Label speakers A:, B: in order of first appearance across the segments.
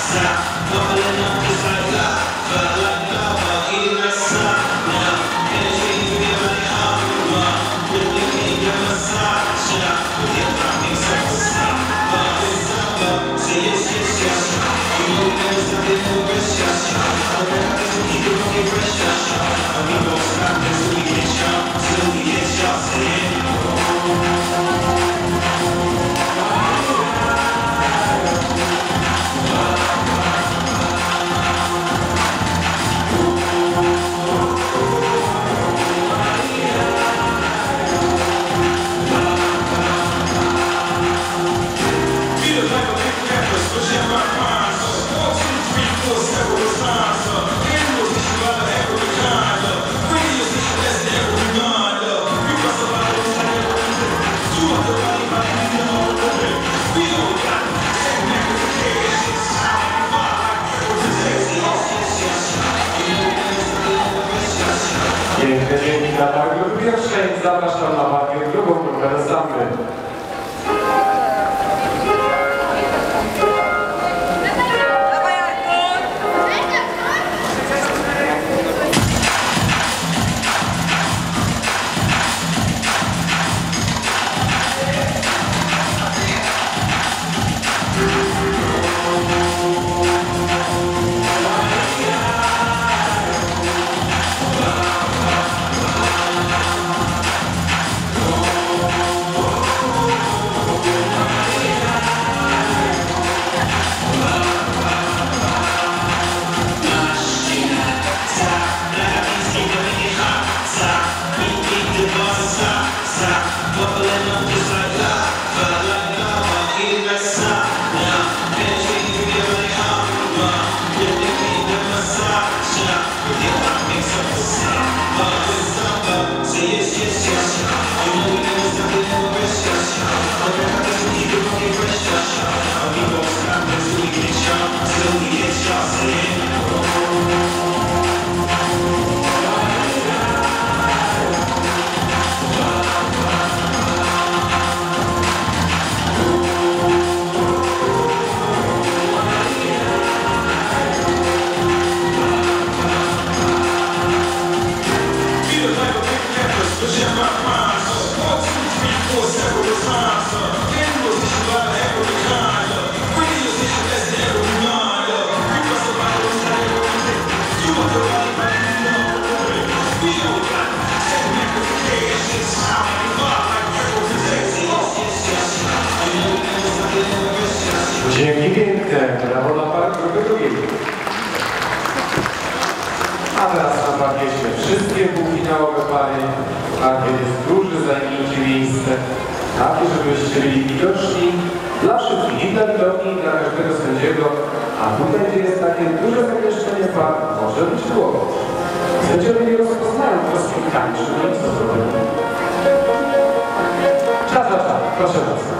A: Dzięki dla grupy pierwszej. Zapraszam na partię drugą grupę Zambry. Dzięki piękne, brawo dla par grupy drugiej. A teraz na parkiecie wszystkie półfinałowe pary. Parkiet jest duży, zajmijcie miejsce takie, żebyście byli widoczni dla wszystkich, i dla widowni, i dla każdego sędziego. A tutaj, gdzie jest takie duże zamieszczenie par, może być kłopot. Sędziowie nie rozpoznają rozkwitkami, czy to nic to zrobią. Czas, proszę bardzo.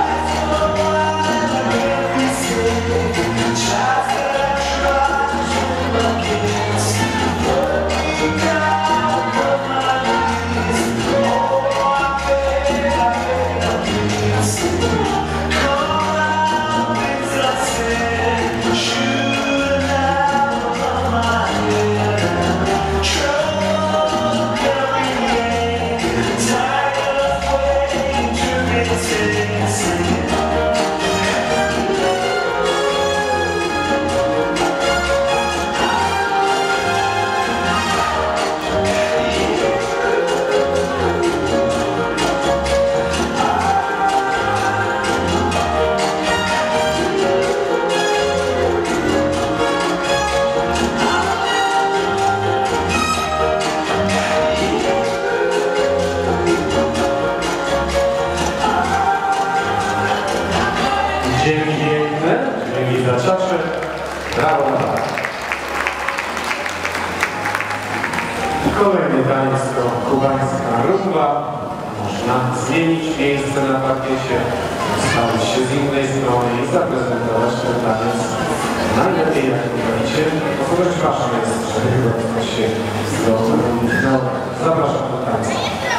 B: Czas
A: Kolejny taniec to kubańska rumba. Można zmienić miejsce na parkiecie, ustawić się z innej strony i zaprezentować ten taniec najlepiej, jak mówicie. Ponieważ waszym jest, że chyba się z zapraszam do tańca.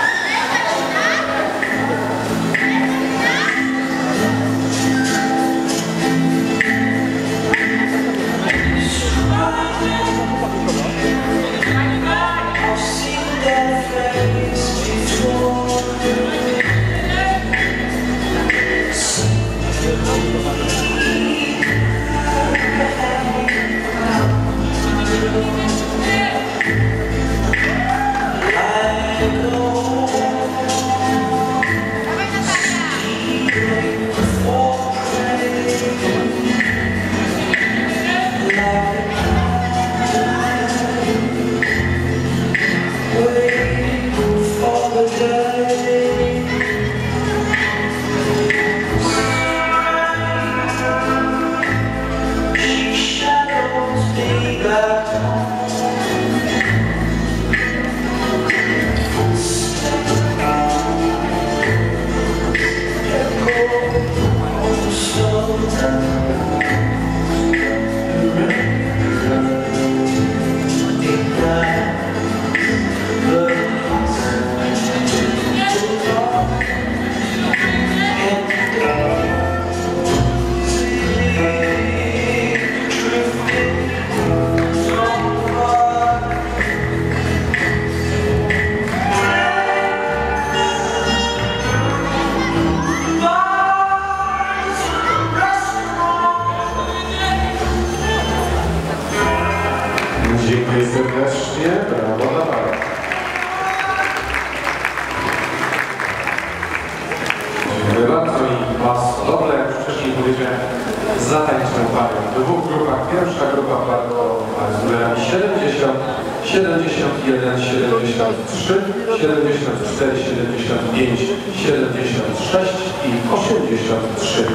A: Dziękuję serdecznie, brawo dla pana. Dziękuję bardzo i bardzo dobre, jak już wcześniej powiedziałem, zatańczą parę w dwóch grupach. Pierwsza grupa bardzo z numerami 70, 71, 73, 74, 75, 76 i 83.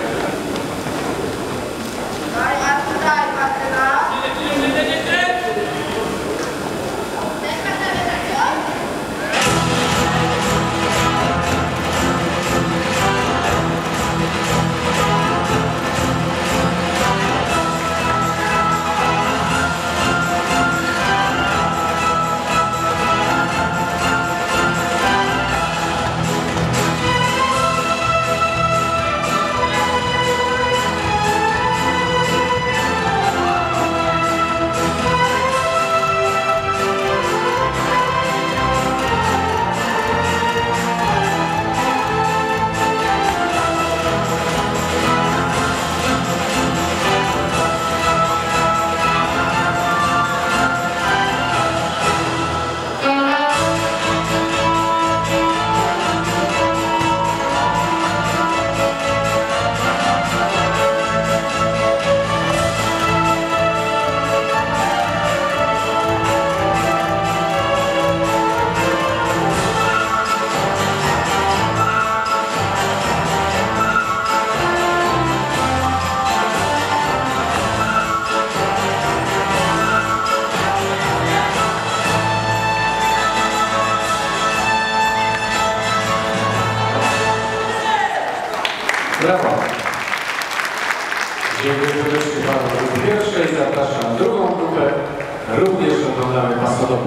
A: Brawo. Dziękuję serdecznie panu grupy pierwszej. Zapraszam drugą grupę. Również oglądamy pasodobne.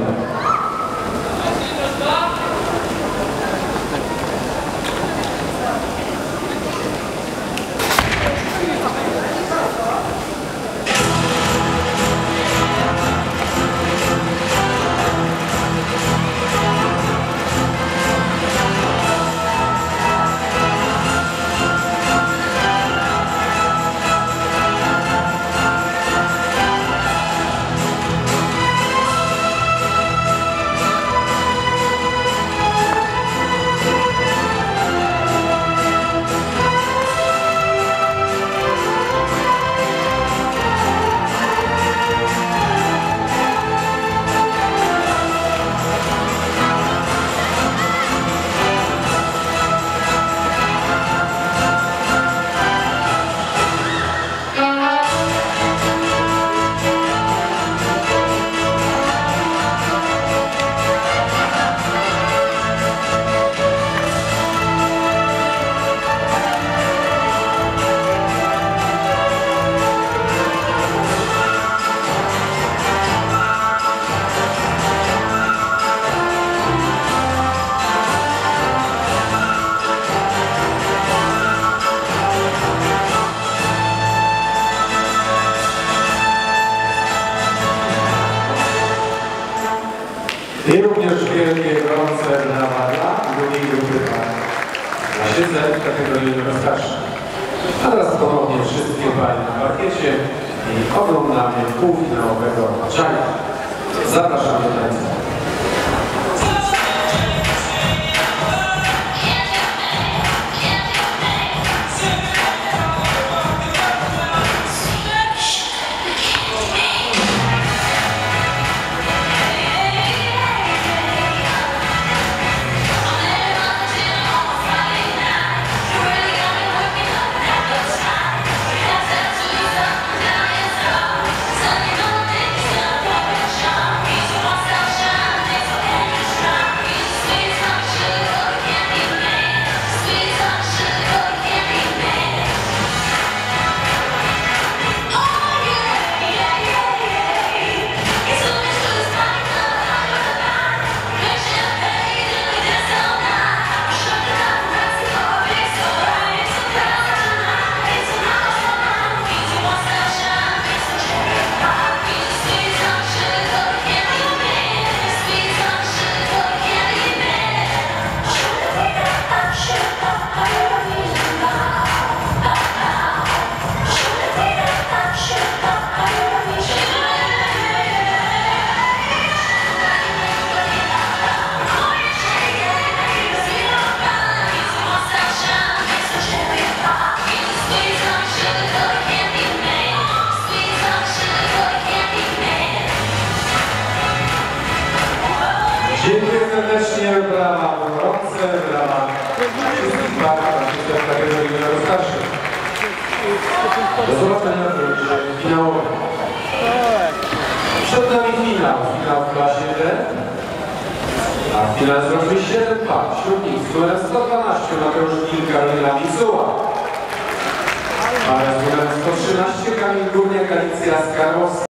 A: również wielkie, gorące brawa dla drugiej grupy na siedze w kategorii starszej. A teraz ponownie wszystkie panie na parkiecie i oglądamy półfinałowego Giant. Zapraszam do tańca. Dziękuję serdecznie, brawa gorące, brawa wszystkich par w kategorii starszych. Do zobaczenia w rundzie finałowej. Przed nami finał w klasie D. A w finale zrobimy 7 par. Ślubnik z numerem 112 Mateusz Gil, Karolina Micuła. Parę z numerem 113 Kamil Górniak, Alicja Skarłowska.